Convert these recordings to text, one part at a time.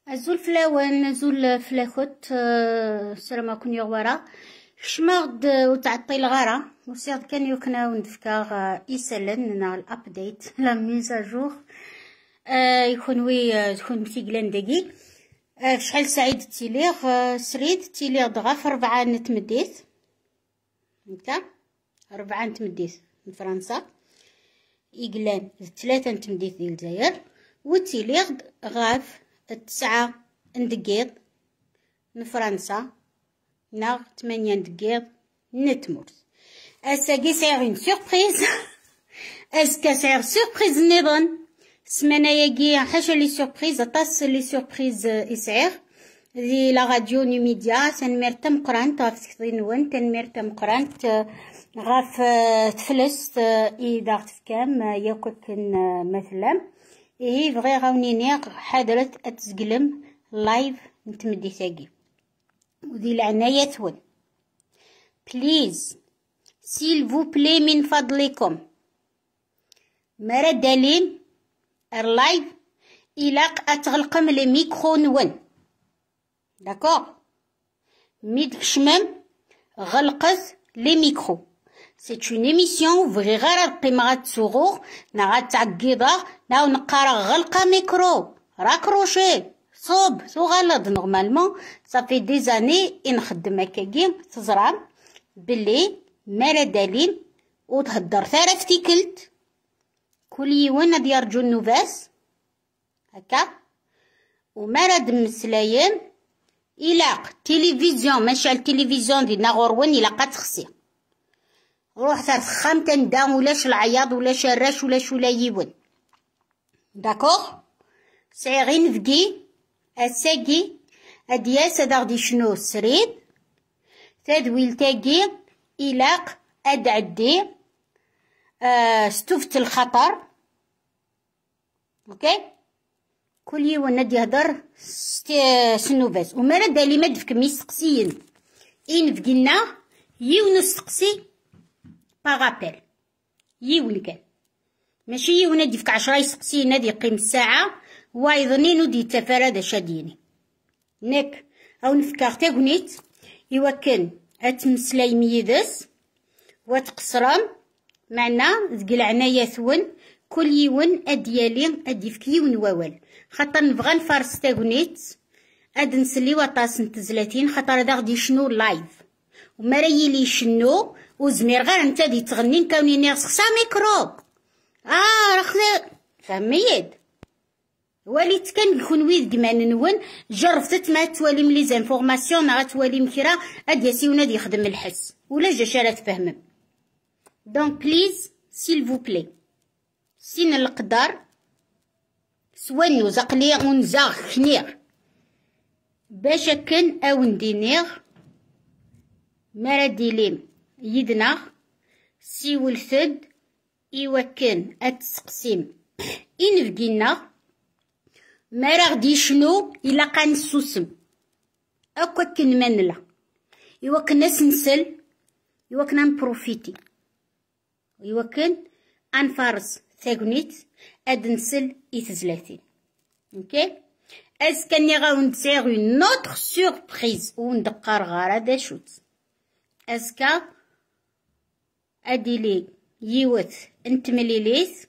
زول فلاوان زول فلاخوت السلام عليكم يا ورا شماغد وتعطي الغارة وسياد كان يوكنا وندفكاغ يسالن نا الابديت لا ميزاجور يكون وي تكون متيقلان داكي فشحال سعيد تيليغ سريد تيليغ دغا في 4 نتمديت هكا 4 نتمديت من فرنسا إقلان 3 نتمديت ديال الجزائر وتيليغ غاف 9 ندقيض من فرنسا ناغ 8 ندقيض نتمرت اساكي سيغ اون سوربريز اسكا سيغ سوربريز نظن سمانه ياكي حاشا لي سوربريز طاس لي سوربريز يسعيغ دي لا راديو ني ميديا تنميرت مقرانت غاف تكدينون تنميرت مقرانت غاف تفلست إذا تفكام ياكوكن مثلا إيه بغي غاونيني حضرت أتسقلم لايف نتمدي تاقي وذي العناية ثون بليز سيل فو بلي من فضلكم مرا دالين اللايف إلاق أتغلقم الميكرو نون داكوغ ميد شمام غلقز لي ميكرو C'est une émission فغيغارا القيمة غتسوغوغ نا غتعقيضا نا ونقارا غلقا ميكرو راكروشي صوب سو غلط نورمالمون صافي دي زاني نخدم هكاكي تزرام بلي مالا دالين وتهدر ثارا فتيكلت كل يوم غادي يرجو النوفاس هكا ومالا دمسلاين إلاق تيليفزيون ماشي التلفزيون ديالنا غروان إلا تخسي روح ترخم تندام ولاش العياط ولاش الراش ولاش ولا يون داكوغ سايغين فكي اساكي ادياس هذا غدي شنو سريد تدويل تاكي إلاق ادعدي ستوفت الخطر اوكي كل يوم ندي يهدر سنوفاس ومالا دالي ما دفك ميسقسيين إن فقنا يونو سقسي باغابيل يون كان ماشي يون ندي فك 10 يسقسي نادي يقيم الساعة وايضنين ودي تفرد شاديني نك او نفكار تاغنيت يوكن اتمسلاي ميدس وتقصرام معنا ذك العناية ثون كل يون اديالي ادي فك يون ووال خاطر نبغى نفارس تاغنيت اد نسلي وطاس نتزلاتين خاطر هذا غدي شنو لايف وما راهي لي شنو وزمير غير انت دي تغنين كونيني خصها ميكرو راه فهميد وليت كان يكون ويد كمان نون جربت ما توالي من لي زانفورماسيون غتوالي مكرا هاد ياسيونا دي يخدم الحس ولا جا شارع تفهم دونك بليز سيل فو بلي سين القدر سوانيو زقلي ونزاغ خنيغ باش كن او ندينيغ مارا ديليم يدنا سيول ثد إيوكن أتسقسيم إن فقينا ما غدي شنو إلا قان السوسم أكوكن منلا إيوكن نسنسل إيوكن نبروفيتي إيوكن أنفارس ثاقنيت أدنسل إتزلاتين أوكي أسكني غاون تسيغ اون أوتر سوربريز وندقار غارة دا شوت أسكا أديلي يوث انت مليليث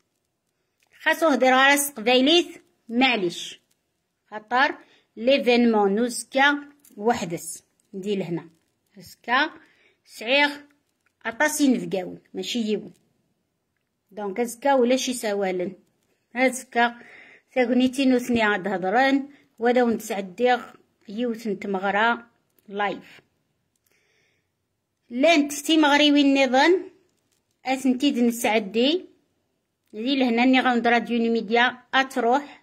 خاصو هدر راس قبايليث معليش خاطر ليفينمون نوزكا وحدس ندير هنا اسكا سعيغ عطاسي نفقاون ماشي يون دونك اسكا ولا شي سوالن اسكا ثاغنيتين وثني عاد هضران ولو نتسعديغ يوث نتمغرا لايف لانت تي مغريوي النظام اثنتيد نسعدي ذي لهنا ني غاند راديو ني ميديا اتروح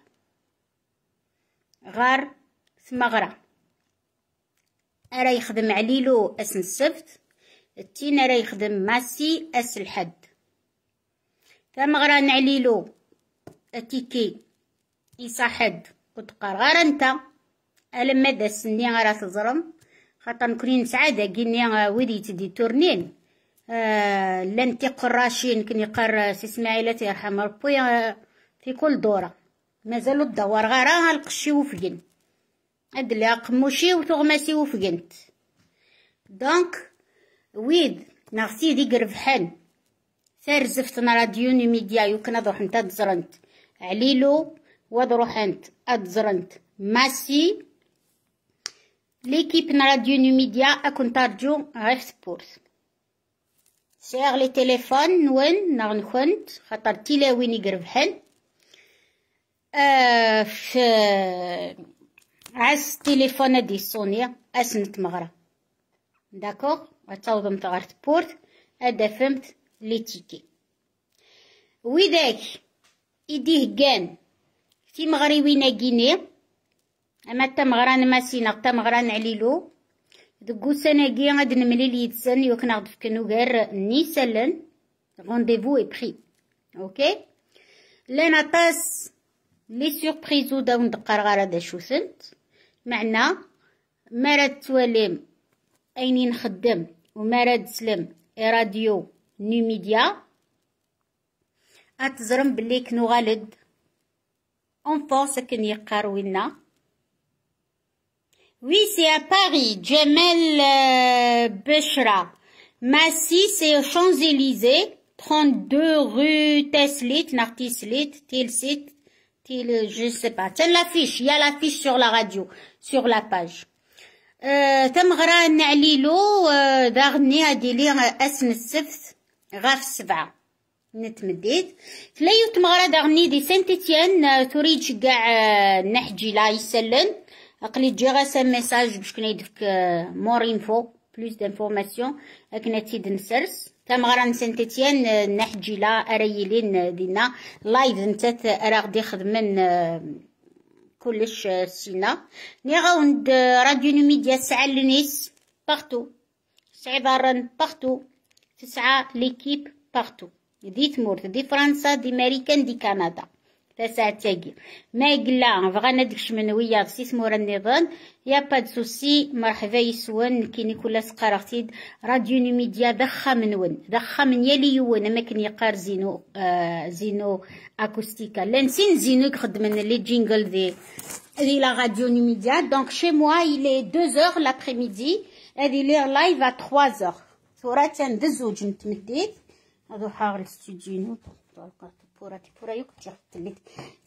غار ثمغرا ارا يخدم عليلو اسن السبت التين ارا يخدم ماسي اس الحد ثمغرا نعليلو اتيكي يصحد وتقار غار انت الما دا السني غارا تزرم خاطر نكونين سعادة كيني ويدي تدي تورنين لن تقراشين كني قر سي اسماعيلة يرحم ربي في كل دورة مازالو الدوار غير القشي وفقن هاد اللي قموشي وتغماسي وفقنت دونك ويد ناغسي ديك ربحان ثار زفتنا راديو ميديا يمكن اروح انت تزرنت عليلو وضروح انت اتزرنت ماسي ليكيب راديو ميديا اكون ترجو غير سبورت سيغ لي تليفون وين نغنخنت خاطر تيلاوين يقربحن في عس تليفون دي سونيا اسنت مغرا داكوغ غتعوضم تغير سبورت هذا فهمت لي تيكي وذاك يديه كان في مغربين كيني اما تمغران ماسينا تمغران عليلو دكو سناكي غاد نملي ليدسن يوك ناخد فكنو غير نيسالن رونديفو اي بري اوكي لنا طاس لي سوربريزو داو ندقر غير هذا شوثنت معنا مراد تواليم ايني نخدم ومراد سلم راديو نيو ميديا اتزرم بلي كنو غالد اون فورس كن يقاروينا Oui, c'est à Paris. Djamel Bechra. Massy, c'est aux Champs-Élysées. 32 rue Teslit, Nartislit, Tilsit, je sais pas. Tiens l'affiche. Il y a l'affiche sur la radio, sur la page. تمغرا نعليلو داغني هادي لي اسم السبت غاف 7 نتمديت تلايو تمغرا داغني دي سانت اتيان تريد كاع نحجي لا يسلن اقلي تجي غاسا ميساج باش كنا يدفك مور انفو بلوس دانفورماسيون اكنا تيد نسرس تمغرا سانت اتيان نحجي لا اريلين دينا لايف نتا راه غدي خدمن كلش سينا ني غاوند راديو ميديا سعى لنيس بارتو سعيدارن بارتو تسعى ليكيب بارتو دي تمورت دي فرنسا دي امريكان دي كندا تسعة تاقي ما يقلا بغانا ديكش منوية سيس مورا النظام يا با سوسي مرحبا يسون كيني كل سقارغتيد راديو ميديا دخا منون دخا من يلي يون ما كان يقار زينو زينو اكوستيكا لنسين زينو يخدم لي جينجل دي لا راديو ميديا دونك شي موا il est 2h l'après-midi هادي لي لايف à 3h صورة تندزوج نتمديت هادو حاغ الاستوديو بورا يوك تليت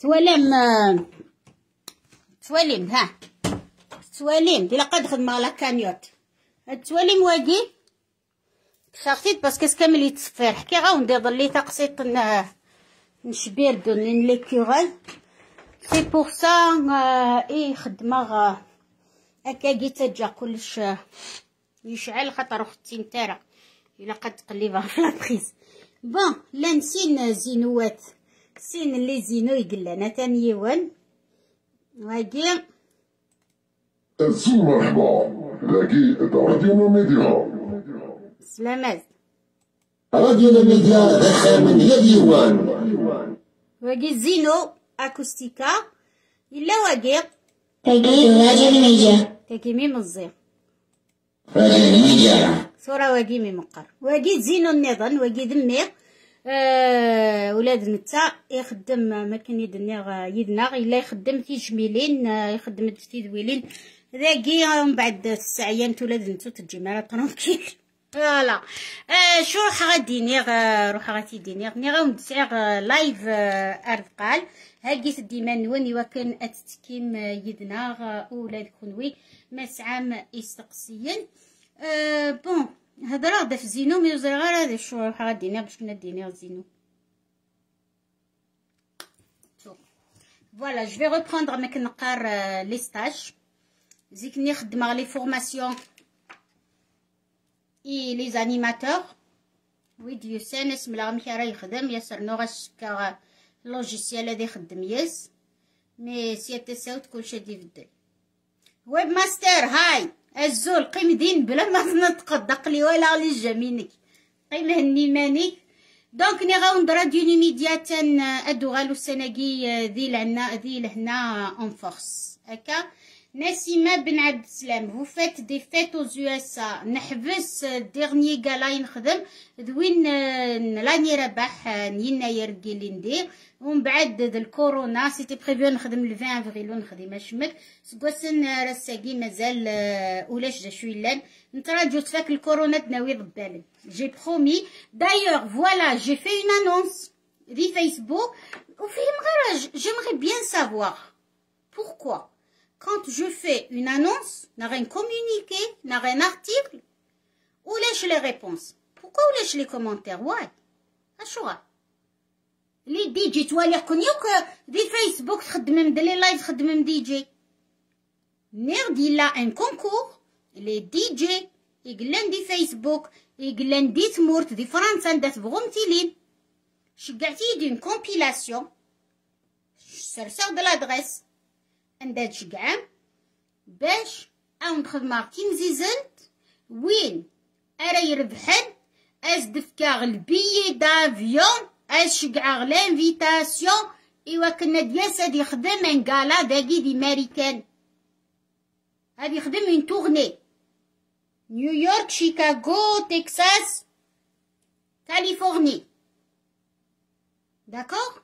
تواليم ها تواليم دي لقد خدمة على كانيوت التواليم واقي خافتيت باسكو كامل يتصفر حكي غاوندي ضلي تقسيط نشبير دون لي كورال سي بور سا اي خدمة هكا تجا كلش يشعل خاطر اختي نتاعا الا قد تقلبها في لابريز بون لا نسين زينوات سين اللي زينو يقلنا تاني يوان واقي السي مرحبا لاقي راديو ميديا سلامات راديو ميديا دخل من يد يوان واقي زينو اكوستيكا الا واقي راديو ميديا تاكي مي مزير راديو ميديا صورة واقي مي مقر واقي زينو النظام واقي دمير ولاد نتا يخدم ما كان يدنا الا يخدم تيجميلين يخدم تيدويلين ذاكي من بعد الساعيان ولاد نتو تجي مع طرونكيل فوالا شو روح غادي نيغ روح غادي دينيغ ني غاود تسعيغ لايف ارقال هاكي ديما نوني وكان اتتكيم يدنا ولاد كونوي مسعام يستقسيين بون هذا راه في زينو مي غير هذا شو روح غادي باش كنا دينيغ زينو فوالا جو في ريبروندر ما كنقار لي ستاج زيك نخدم لي فورماسيون اي لي زانيماتور ويديو سانس ملا مكي راه يخدم ياسر نوغاش كا لوجيسيال هذا يخدم ياس مي سيادة الساوت كلشي يبدل ويب ماستر هاي الزول قيم دين بلا ما تنطق دقلي ولا لي جمينك قيم هني مانيك دونك ني غاوند راديو ميديا تن ادو غالو سناقي ذي لهنا اون فورس هكا Nassima Ben Abdeslam, vous faites des fêtes aux USA. نحبس dernier gala ينخدم ذوين لاني ربح يناير اللي ندير ومن بعد الكورونا سيتي بريفيو نخدم ل 20 افريل ونخدم اشمك سكوسن راساكي مازال ولاش دا شويلان نتراجعو تفاك الكورونا تناوي ضبالن جي برومي دايوغ فوالا جي في اون انونس دي فيسبوك وفيهم غير j'aimerais bien savoir pourquoi quand je fais une annonce n'a rien communiqué n'a rien article ou lâche les réponses pourquoi ou lâche les commentaires ouais اشوا لي دي جي توالي كونيوك دي فيسبوك تخدم دي لايف تخدم دي جي نير دي لا ان كونكور لي دي جي يقلن دي فيسبوك يقلن دي تمورت دي فرنسا ندات بغمتيلين شقعتي دي كومبيلاسيون سرساو دو لادريس عندها شقعام باش او نخدم ماركين زيزلت وين ارا يربحن از دفكاغ البيي دافيون از شقعاغ لانفيتاسيون ايوا كنا دياس هادي يخدم ان كالا داكي دي ماريكان هادي يخدم اون تورني نيويورك شيكاغو تكساس كاليفورني داكور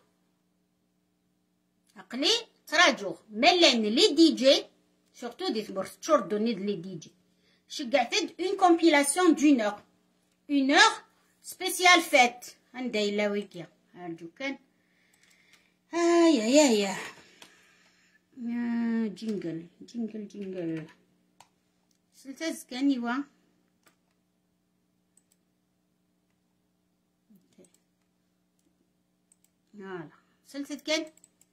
عقلي تراجعو ملان لي دي جي سورتو دي تبرس تشور دوني لي دي جي شقعتد اون كومبيلاسيون دون اور اون اور سبيسيال فيت عندي لا ويكيا ارجو كان يا جينجل جينجل جينجل سلتاز كان يوا فوالا سلتت كان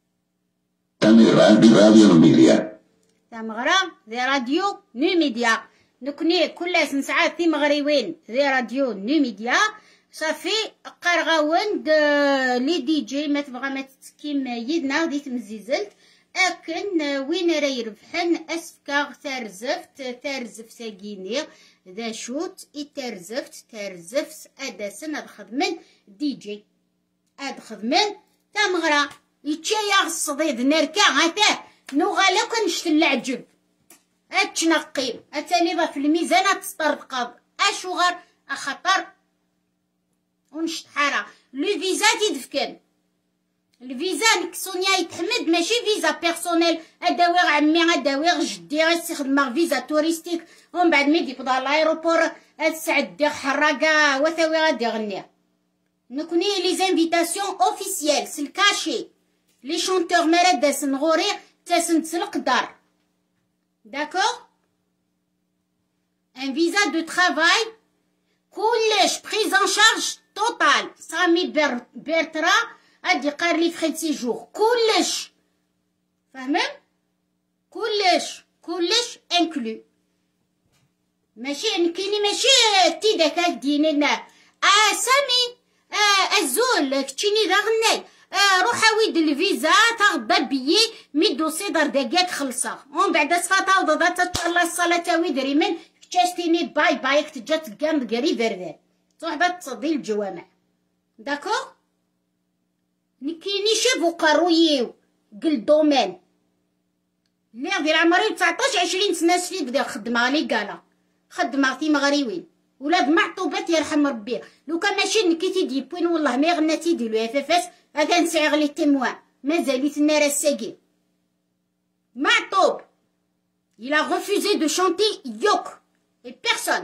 راديو نوميديا تمغرا ذي راديو نوميديا نكني كل ساعات في مغريوين ذي راديو نوميديا صافي قرغاوند لي دي جي ما تبغى ما تسكيم يدنا غادي تمزيزلت اكن وين راه يربحن اسكاغ ترزفت ساكيني ذا شوت ترزفت اداسن هاد خدمن دي جي هاد خدمن تمغرا يتشايا الصديد نركا هاتا نوغالا كنشت العجب اتنقيم اتاني في الميزان تسترقب اشوغر اخطر ونشت حارة لو فيزا تيدفكن الفيزا نكسونيا يتحمد ماشي فيزا بيرسونيل اداويغ عمي اداويغ جدي غيستخدم فيزا توريستيك ومن بعد ما يديبدا لايروبور تسعد دير حراقه وثاوي غادي يغني نكوني لي زانفيتاسيون اوفيسيال سلكاشي لي شونتور مراد سنغوري تاسن تسلق دار داكور ان فيزا دو ترافاي كلش بريز ان شارج توتال سامي بيرترا ادي قار لي فخي سيجور كلش فاهمين كلش انكلو ماشي كايني ماشي تي داك ديني لنا سامي الزول كتشيني دا غناي روح ويد الفيزا تاخد بيي مي دوسي دار داكيك خلصا ومن بعد صفاتا وضا تطلع الصلاة ويد ريمن كتشتيني باي كتجات كان قريب فردان صحبة تصدي الجوامع داكور نكيني شافو قرويو قل دومين اللي غير عمري 19-20 سنة سفيد بدا خدمة لي قالا خدمة في مغريوين ولاد معطوبات يرحم ربي لو كان ماشي نكيتي دي بوين والله ما غناتي دي لو اف اف اس هذا نسعغ لي تيموان مازاليت النار الساقي معطوب il a refusé de chanter Yok et personne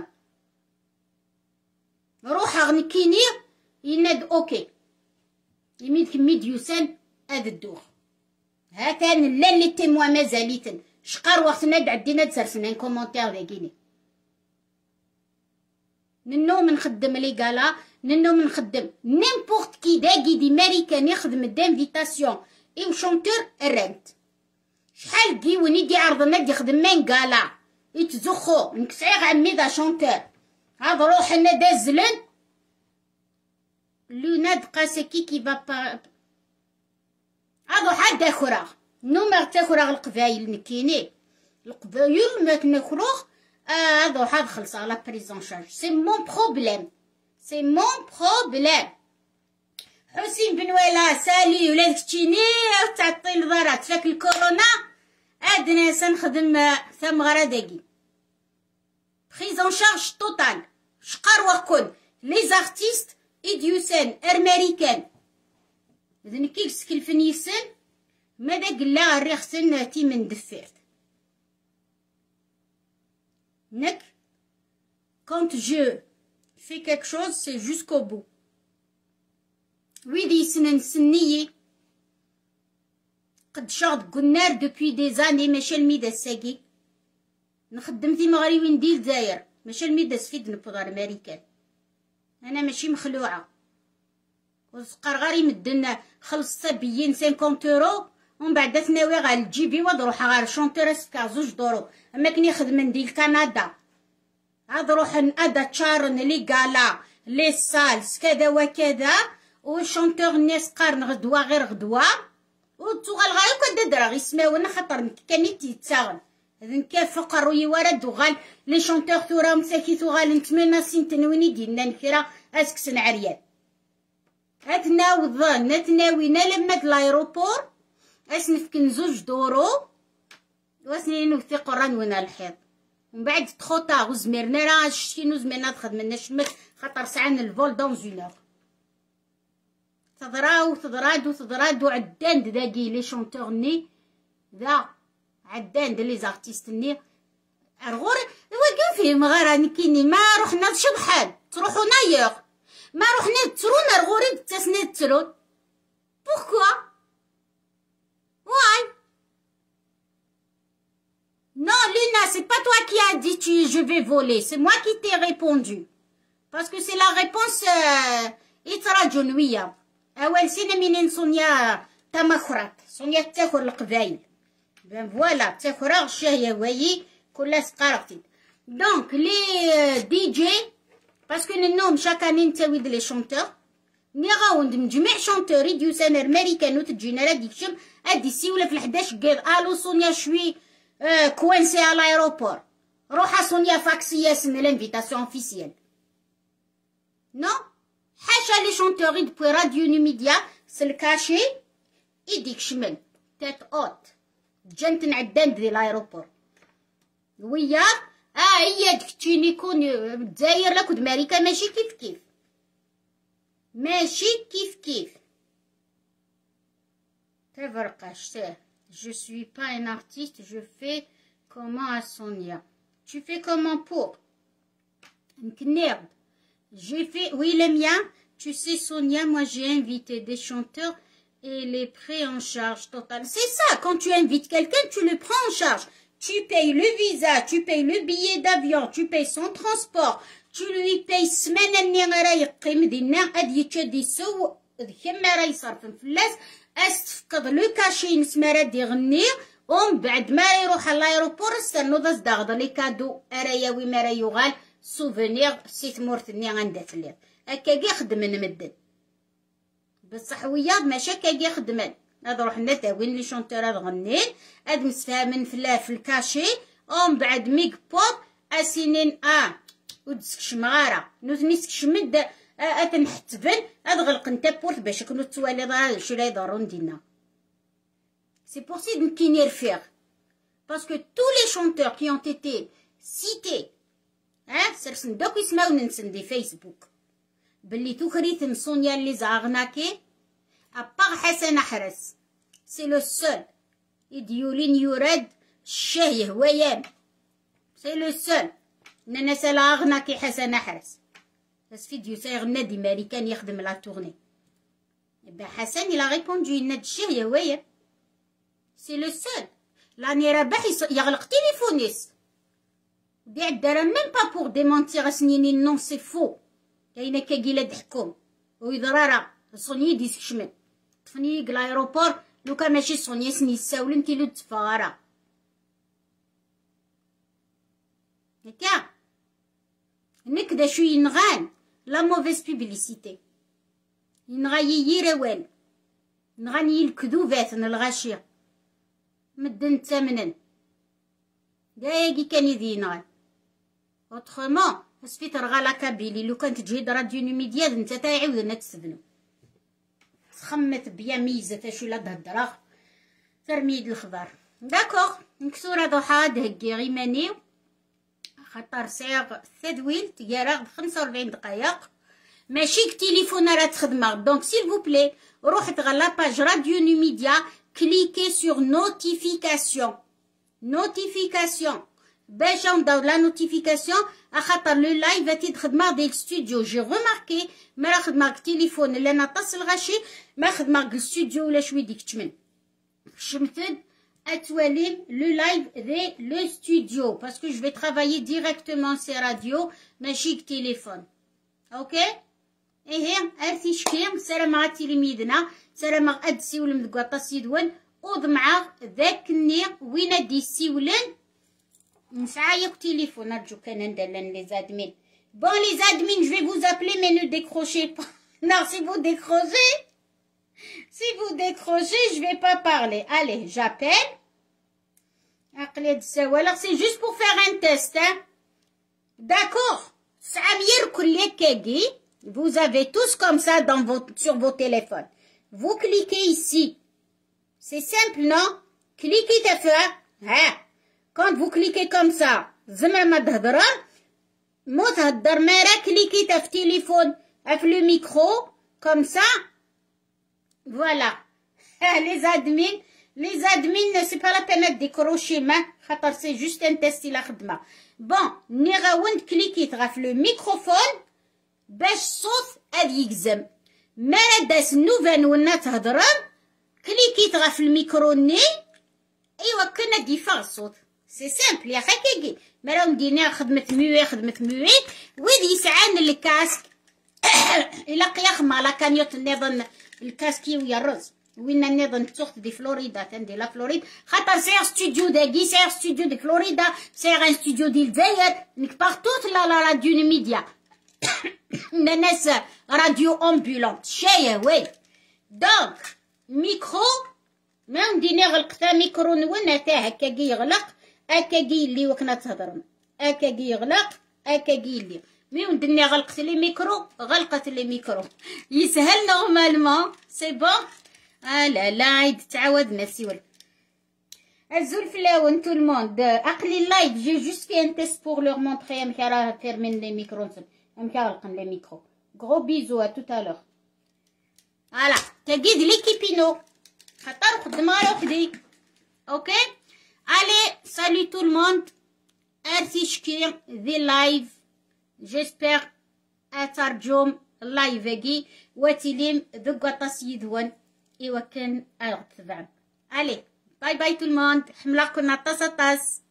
روح غنكيني يناد اوكي يميد كميد يوسان هذا الدور هاتان لا لي تيموان مازاليتن شقار وقتنا عدينا تسرسنا كومونتير ذاكيني ننو منخدم لي قالا ننو منخدم نيمبورت كي داكي دي ماريكان يخدم دانفيتاسيون اي شونتور الرنت شحال كي وني دي عرضنا دي خدم من قالا يتزخو نكسعيغ عمي دا شونتور هاد روح لنا دازلن لوناد قاسكي كي با هادو حد اخرى نومر تاخرى القبايل نكيني القبايل ما كنخروغ هادو حد خلص على بريزون شارج سي مون بروبليم حسين بن ويلا سالي ولاد كتيني تعطي الضرات فاك الكورونا عاد ناس نخدم ثمغرة داكي prise en charge totale شقار وكل لي زارتيست إديوسان أمريكان إذن كي يسكلفن يسن ماذا قلا الريخسن تي من دفات نك quand je fais quelque chose c'est jusqu'au bout ويدي سنن سنيي قد شاط قنار دوبوي دي زاني ماشي الميدا الساقي نخدم في مغربي وندير داير ماشي الميدا سفيد نبغى امريكان انا ماشي مخلوعه وسقر غير يمدنا خلص صبيين 50 يورو ومن بعد تناوي غا الجيبي ودروح غا شونتير سكا 2 دورو اما كني خدم ندير كندا عاد روح ادا تشارن لي غالا لي سالس كذا وكذا وشونتور الناس قارن غدوه غير غدوه وتوغال غايو كددرا غيسماونا خاطر كاني تيتساغن اذن كيف فقر ويورد وغال لي شونتور ثورا مساكي توغال نتمنى سنتنويني ديالنا نكرا اسكسن عريان نتناوينا لما لايروبور اسنفكن 2 دورو واسنين نوثق رانونا الحيط ومن بعد تخوطا وزميرنا راه شتينو زميرنا تخدمنا شمت خاطر ساعان الفول دون 1 اور تضراد وعدان داكي لي شونتور ني ذا عدان لي زارتيست ني الغور واقف فيهم غير راني كيني ما رحنا شبحال تروحو نايوغ ما رحنا ترون الغوري تسني ترون بوركوا واي non Luna c'est pas toi qui as dit je vais voler c'est moi qui t'ai répondu parce que c'est la réponse إتراجونوية أول سنة منين سونيا تمخرات سونيا تاخر القبايل بان فوالا تاخر غشاية ويي كلها سقارتي دونك لي دي جي باسكو ننوم شاكاني نتاويد لي شونتور ني غاوند من جميع شونتوري ديوسان أمريكان وتجينا راه ديكشم أدي سيولا في 11 قال ألو سونيا شوي كوينسي على الأيروبور روحا سونيا فاكسية سن لانفيتاسيون اوفيسيال نو حاشا لي شونتوري دوبوي راديو نيميديا سلكاشي يديك شمل تات اوت جنت نعدان دي لايروبور ويا هي دكتيني كون داير لك ود ماريكا ماشي كيف ماشي كيف تفرقاش je suis pas un artiste je fais comment à Sonia tu fais comment pour نكنيرد j'ai fait, oui, le mien. Tu sais, Sonia, moi, j'ai invité des chanteurs et les prêts en charge totale. C'est ça, quand tu invites quelqu'un, tu le prends en charge. Tu payes le visa, tu payes le billet d'avion, tu payes son transport, tu lui payes semaine le cachet نسمارا يغني ومن بعد ما يروح على الايروبور استنو ذا صداغ لي كادو اراياوي مرا يغال سوفونير سيت مورتني عندها تلير هكاكي خدمن مدن بصح وياض ماشي هكاكي خدمن هذا روحنا تاوين لي شونتور هاد غنين هاد مسفاهمن في الكاشي ومن بعد ميك بوب اسينين ودسكش مغاره نوثنيسكش مد اتنحتفن هاد غلق نتا بورت باش كنو توالي ضرا شي لا يضرون دينا سي بور سي نكيني رفيق باسكو تو لي شونتور كي اون تيتي سيتي سرسن دوك يسمعو ننسن دي فيسبوك بلي توخريث سونيا اللي زاغناكي اباغ حسن حرس سي لو سول يديولين يورد الشاه هوايام سي لو سول نانا سلاغناكي حسن حرس بس فيديو سيغنى دي ماريكان يخدم لا تورني با حسن الى ريبوندو يناد الشاه هوايام سي لو سول لاني رابح يغلق تليفونيس دي الدرا ميم با بور ديمونتيغ سنينين نون سي فو كاينه كاكيلا تحكم ويضرارا سونيي ديسك شمن طفني لايروبور لوكا ماشي سونيي سني ساولن كيلو تفارا هكا نكدا شو ينغان لا موفيس بيبليسيتي ينغايي روال نغاني الكذوبات الغاشيه مدن تامنن دايقي كان يدينغان اوتخومون سفيت رغالا كابيلي لو كانت تجي راديو نيميديا انت تعاود انك تسدنو تخمت بيا ميزه تاشو لا تهدراغ ترميد الخضار داكوغ نكسورة ضحى دهكي غيمانيو خاطر ساغ التدويل تياراغ ب45 دقايق ماشي التليفون راه تخدمه. دونك سيل فو بلي روح تغلا باج راديو نيميديا كليكي سور نوتيفيكاسيون باش نداو لا نوتيفيكاسيون خاطر لو لايف تخدمه ديال ستوديو. جي غوماركي ما راه خدمه التليفون اللي انا اتصل غاشي ما خدمه الستوديو ولا شوي ديك تمن شمتد اتوالين لو لايف دي لو ستوديو باسكو جو في ترافايي ديريكتومون سي راديو ماشي التليفون. اوكي ايه ارتي شكي سلام مع تلميذنا سلام مع ادسي ولا مدقاطا سيدون وضمع ذاك الني وين دي سيولن نسعايق تليفون ارجو كان ندلن لي زادمين. بون لي زادمين جو في vous appeler mais ne décrochez pas. Non, si vous décrochez je vais pas parler. Allez, j'appelle. Alors c'est juste pour faire un test hein. D'accord. Vous avez tous comme ça sur vos téléphones. Vous cliquez ici. C'est simple, non? Cliquez d'affaire. Hein? Quand vous cliquez comme ça, cliquez sur le téléphone, avec le micro, comme ça. Voilà. Les admins, c'est pas la peine de décrocher, c'est juste un test. Bon, نراون كليكي في لو ميكروفون باش الصوت يجزم. ما داس نوفان ونا تهضرن كليكي في الميكرو ني ايوا كنا ديفا الصوت سي سامبل يا خاكيكي. ما راه ندينا خدمه موي ويدي يسعان الكاسك الا قياخما لا كانيوت نظن الكاسكي ويا الرز وين نظن تسوخت دي فلوريدا تندي لا فلوريد خاطر سير ستوديو داكي سير ستوديو دي فلوريدا سير ان ستوديو ديال الجزائر نك بارتوت لا راديو ميديا الناس راديو امبولونت شايه وي. دونك ميكرو ما نديني غلقتا ميكرو نون تا هكاكي يغلق هكاكي اللي وكنا تهضرن هكاكي يغلق هكاكي اللي مي ندني غلقت لي ميكرو غلقت لي ميكرو يسهل نورمالمون سي بون. لا لا عيد تعاودنا سيول الزلفلاون تو الموند اقلي اللايف جي جوست في ان تيست بور لور مونطري ام راه فيرمين لي ميكرو ام غلقن لي ميكرو. غرو بيزو ا توت الوغ. فوالا تاكيد ليكيبينو خاطر خدمه وحدي. اوكي الي سالي تو الموند ارتي شكي ذي لايف جيسبر اترجم اللايف واتيليم ذقطا سيدون ايوا كان الغتبان. Allez, bye bye tout le monde. حملاكم طاس